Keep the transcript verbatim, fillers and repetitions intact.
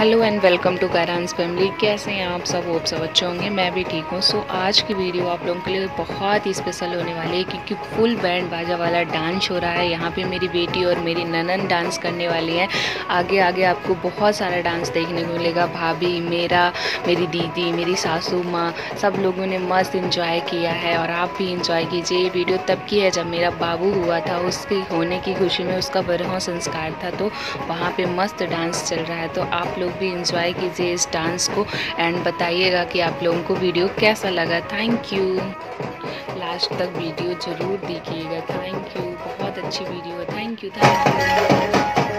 Hello and welcome to Karan's family. कैसे हैं आप सब? होप सब अच्छे होंगे। मैं भी ठीक हूँ। सो so, आज की वीडियो आप लोगों के लिए बहुत ही स्पेशल होने वाली है क्योंकि फुल बैंड बाजा वाला डांस हो रहा है। यहाँ पे मेरी बेटी और मेरी ननन डांस करने वाली हैं। आगे आगे आपको बहुत सारा डांस देखने को मिलेगा। भाभी, मेरा, मेरी दीदी, मेरी सासू माँ, सब लोगों ने मस्त इंजॉय किया है और आप भी इंजॉय कीजिए। ये वीडियो तब की है जब मेरा बाबू हुआ था, उसके होने की खुशी में उसका बरहों संस्कार था, तो वहाँ पे मस्त डांस चल रहा है। तो आप लोग भी इंजॉय कीजिए इस डांस को एंड बताइएगा कि आप लोगों को वीडियो कैसा लगा। Thank you. लास्ट तक वीडियो ज़रूर देखिएगा। Thank you. बहुत अच्छी वीडियो है। Thank you thank you.